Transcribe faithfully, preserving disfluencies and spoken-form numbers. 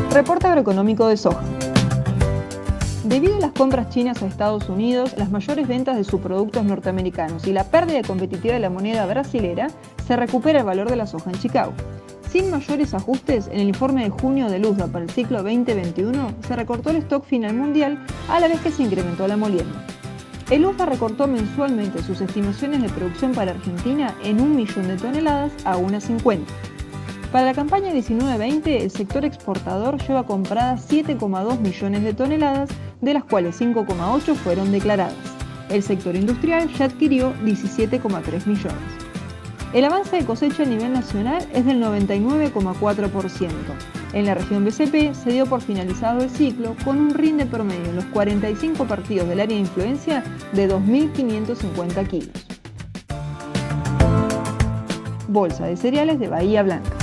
Reporte agroeconómico de soja. Debido a las compras chinas a Estados Unidos, las mayores ventas de sus productos norteamericanos y la pérdida competitiva de la moneda brasilera, se recupera el valor de la soja en Chicago. Sin mayores ajustes, en el informe de junio de USDA para el ciclo veinte veintiuno se recortó el stock final mundial a la vez que se incrementó la molienda. El USDA recortó mensualmente sus estimaciones de producción para Argentina en un millón de toneladas a unas cincuenta. Para la campaña diecinueve veinte, el sector exportador lleva compradas siete coma dos millones de toneladas, de las cuales cinco coma ocho fueron declaradas. El sector industrial ya adquirió diecisiete coma tres millones. El avance de cosecha a nivel nacional es del noventa y nueve coma cuatro por ciento. En la región B C P se dio por finalizado el ciclo con un rinde promedio en los cuarenta y cinco partidos del área de influencia de dos mil quinientos cincuenta kilos. Bolsa de cereales de Bahía Blanca.